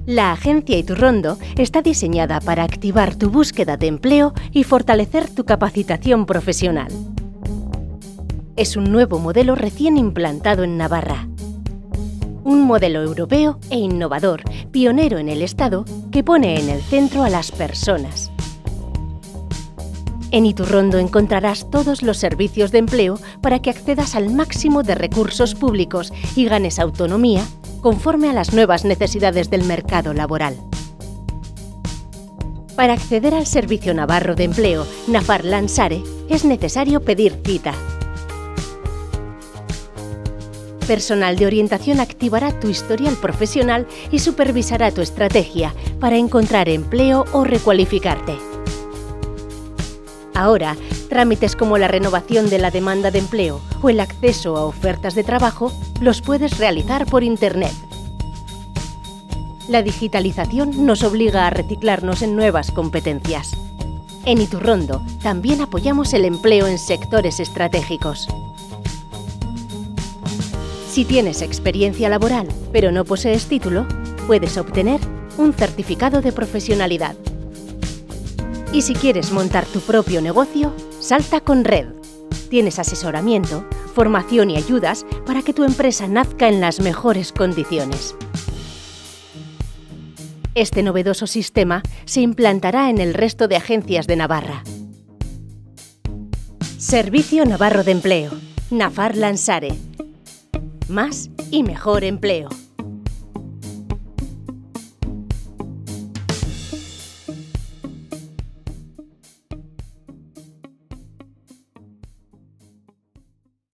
La agencia Iturrondo está diseñada para activar tu búsqueda de empleo y fortalecer tu capacitación profesional. Es un nuevo modelo recién implantado en Navarra. Un modelo europeo e innovador, pionero en el Estado, que pone en el centro a las personas. En Iturrondo encontrarás todos los servicios de empleo para que accedas al máximo de recursos públicos y ganes autonomía conforme a las nuevas necesidades del mercado laboral. Para acceder al Servicio Navarro de Empleo, Nafar Lansare, es necesario pedir cita. Personal de orientación activará tu historial profesional y supervisará tu estrategia para encontrar empleo o recualificarte. Ahora, trámites como la renovación de la demanda de empleo o el acceso a ofertas de trabajo los puedes realizar por Internet. La digitalización nos obliga a reciclarnos en nuevas competencias. En Iturrondo también apoyamos el empleo en sectores estratégicos. Si tienes experiencia laboral, pero no posees título, puedes obtener un certificado de profesionalidad. Y si quieres montar tu propio negocio, salta con Red. Tienes asesoramiento, formación y ayudas para que tu empresa nazca en las mejores condiciones. Este novedoso sistema se implantará en el resto de agencias de Navarra. Servicio Navarro de Empleo. Nafar Lansare. Más y mejor empleo.